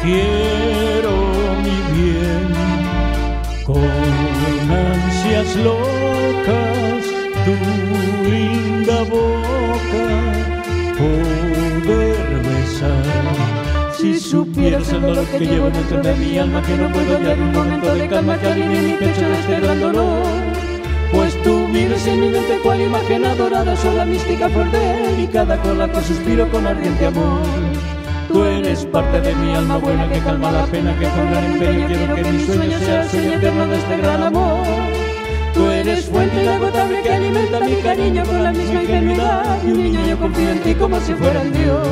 quiero mi bien, con ansias locas, tu linda boca poder besar. Si supieras el dolor que llevo dentro de mi alma, que no puedo hallar un momento de calma que alivie mi pecho de este gran dolor. Pues tú vives en mi mente cual imagen adorada, sola mística flor delicada con la que suspiro con ardiente amor. Tú eres parte de mi alma buena que calma la pena, que con gran empeño quiero que mi sueño sea el sueño eterno de este gran amor. Tú eres fuente inagotable que alimenta mi cariño con la misma ingenuidad y un niño yo confío en ti como si fuera en Dios.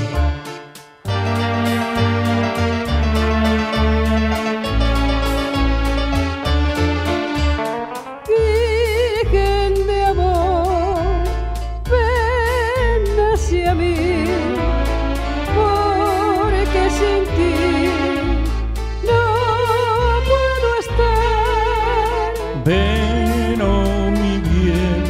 Virgen de amor, ven hacia mí, porque sin ti no puedo estar. Ven, oh mi bien,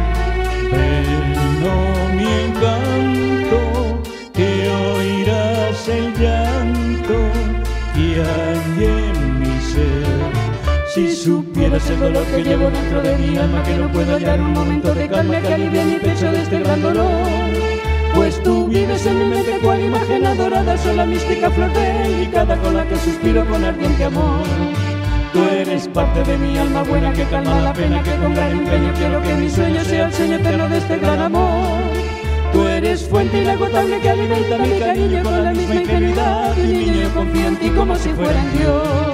ven, oh mi encanto, que oirás el llanto que hay en mi ser. Si supieras el dolor que llevo dentro de mi alma, que no puedo hallar un momento de calma que alivie mi pecho de este gran dolor. Pues tú vives en mi mente cual imagen adorada, sola mística flor delicada con la que suspiro con ardiente amor. Tú eres parte de mi alma buena que calma la pena, que con gran empeño quiero que mi sueño sea el sueño eterno de este gran amor. Tú eres fuente inagotable que alimenta mi cariño con la misma ingenuidad y niño yo confío en ti como si fuera en Dios.